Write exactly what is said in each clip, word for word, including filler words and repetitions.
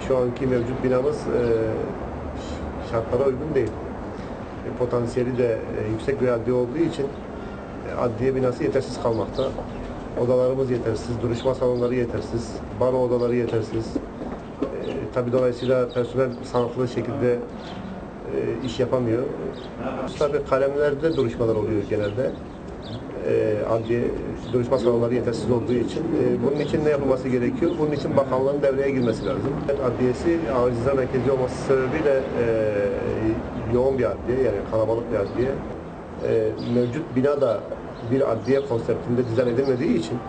şu anki mevcut binamız e, şartlara uygun değil. E, potansiyeli de e, yüksek bir adliye olduğu için e, adliye binası yetersiz kalmakta. Odalarımız yetersiz, duruşma salonları yetersiz, baro odaları yetersiz. E, tabii dolayısıyla personel sağlıklı şekilde e, iş yapamıyor. Tabii kalemlerde duruşmalar oluyor genelde. E, adliye duruşma salonları yetersiz olduğu için. E, bunun için ne yapılması gerekiyor? Bunun için bakanlığın devreye girmesi lazım. Adliyesi ağır ceza merkezi olması sebebiyle e, yoğun bir adliye, yani kalabalık bir adliye. E, mevcut bina da bir adliye konseptinde dizayn edilmediği için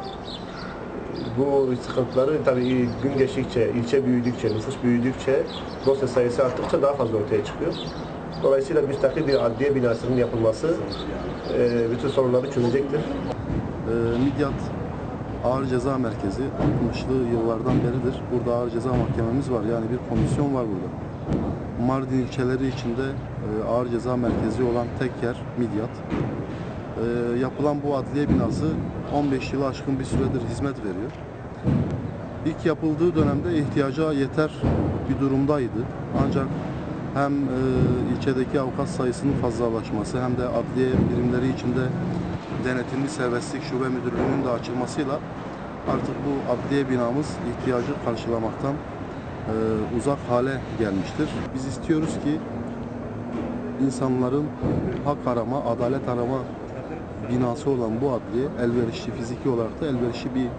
bu sıkıntıları tabii gün geçtikçe, ilçe büyüdükçe, nüfus büyüdükçe, dosya sayısı arttıkça daha fazla ortaya çıkıyor. Dolayısıyla müstakil bir adliye binasının yapılması e, bütün sorunları çözecektir. E, Midyat Ağır Ceza Merkezi altmışlı yıllardan beridir. Burada ağır ceza mahkememiz var. Yani bir komisyon var burada. Mardin ilçeleri içinde e, ağır ceza merkezi olan tek yer Midyat. E, yapılan bu adliye binası on beş yılı aşkın bir süredir hizmet veriyor. İlk yapıldığı dönemde ihtiyaca yeter bir durumdaydı. Ancak hem e, ilçedeki avukat sayısının fazlalaşması hem de adliye birimleri içinde denetimli serbestlik şube müdürlüğünün de açılmasıyla artık bu adliye binamız ihtiyacı karşılamaktan e, uzak hale gelmiştir. Biz istiyoruz ki insanların hak arama, adalet arama binası olan bu adliye elverişli, fiziki olarak da elverişli bir e,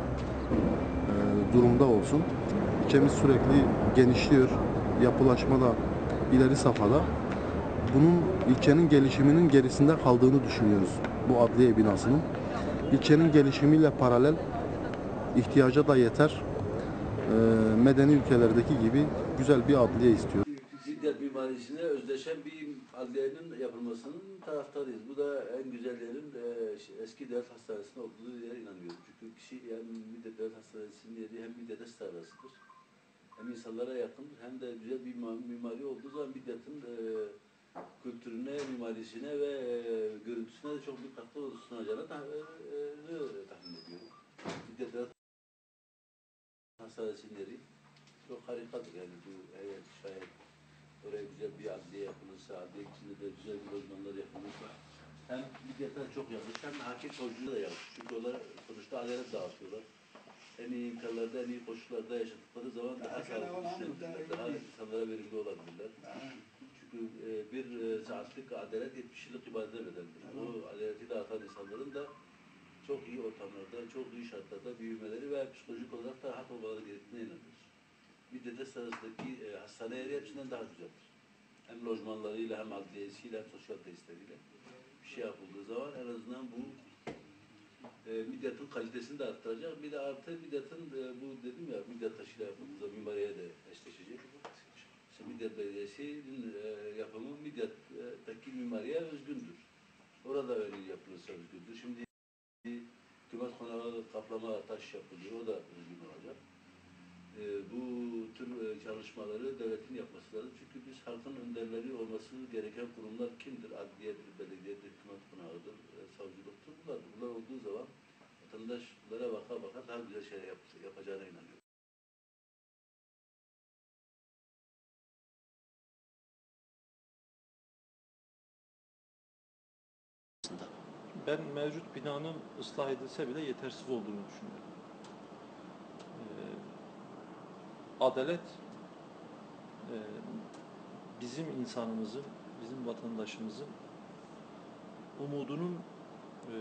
durumda olsun. İlçemiz sürekli genişliyor, yapılaşma da ileri safhada. Bunun ilçenin gelişiminin gerisinde kaldığını düşünüyoruz bu adliye binasının. İlçenin gelişimiyle paralel ihtiyaca da yeter. E, medeni ülkelerdeki gibi güzel bir adliye istiyor. Midyat mimarisine özdeşen bir adliyenin yapılmasının taraftarıyız. Bu da en güzellerin e, eski devlet hastanesinde olduğu yere inanıyorum. Çünkü kişi yani Midyat Devlet Hastanesi'nin yeri hem Midyat arasıdır, hem insanlara yakındır, hem de güzel bir mimari olduğu zaman Midyat'ın e, kültürüne, mimarisine ve e, görüntüsüne de çok büyük katkı sunacağını tahmin, e, e, tahmin ediyorum. Midyat Devlet Hastanesi'nin yeri çok harikadır yani bu eğer şayet oraya güzel bir adliye yapılırsa, adliye içinde de güzel bir lojmanlar yapılırsa hem Midyat'a çok yakışır hem hakim savcılığa da yakışır. Çünkü onlar sonuçta adalet dağıtıyorlar. En iyi imkanlarda, en iyi koşullarda yaşadıkları zaman daha sağlıklı düşünebilirler, daha insanlara verimli olabilirler. Çünkü e, bir e, saatlik adalet yetmiş yıllık ibadete bedeldir. O adaleti dağıtan insanların da çok iyi ortamlarda, çok iyi şartlarda büyümeleri ve psikolojik olarak da rahat olmaları gerektiğine inanıyoruz. Midyat arasındaki e, hastane yeri hepsinden daha güzeldir. Hem lojmanlarıyla, hem adliyesiyle, hem sosyal tesisleriyle bir şey yapıldığı zaman en azından bu e, Midyat'ın kalitesini de arttıracak. Bir de artı Midyat'ın e, bu dedim ya, Midyat taşıyla yapıldığında mimariye de eşleşecek. İşte Midyat Belediyesi'nin e, yapımı Midyat'taki mimariye özgündür. Orada öyle yapılırsa özgündür. Şimdi hükümet konağı kaplama taş yapılıyor, o da özgün olacak. E, bu tür e, çalışmaları devletin yapması lazım. Çünkü biz halkın önderleri olması gereken kurumlar kimdir? Adliyedir, belediyedir, hükümet konağıdır, e, savcılıktır. Bunlar, bunlar olduğu zaman vatandaşlara baka baka daha güzel şeyler yap, yapacağına inanıyorum. Ben mevcut binanın ıslah edilse bile yetersiz olduğunu düşünüyorum. Ee, adalet e, bizim insanımızın, bizim vatandaşımızın umudunun e,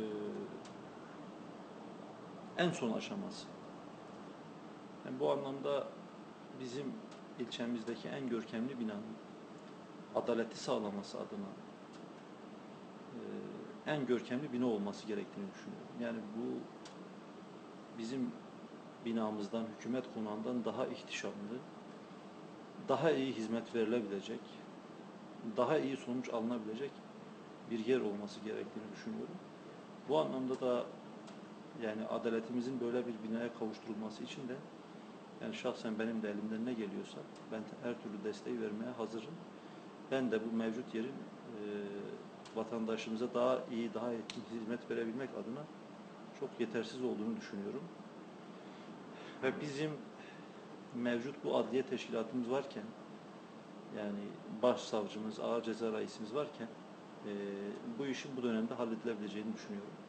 en son aşaması. Yani bu anlamda bizim ilçemizdeki en görkemli binanın adaleti sağlaması adına e, en görkemli bina olması gerektiğini düşünüyorum. Yani bu bizim binamızdan, hükümet konağından daha ihtişamlı, daha iyi hizmet verilebilecek, daha iyi sonuç alınabilecek bir yer olması gerektiğini düşünüyorum. Bu anlamda da yani adaletimizin böyle bir binaya kavuşturulması için de yani şahsen benim de elimden ne geliyorsa ben her türlü desteği vermeye hazırım. Ben de bu mevcut yerin e, vatandaşımıza daha iyi, daha etkin hizmet verebilmek adına çok yetersiz olduğunu düşünüyorum. Ve bizim mevcut bu adliye teşkilatımız varken, yani başsavcımız, ağır ceza reisimiz varken e, bu işin bu dönemde halledilebileceğini düşünüyorum.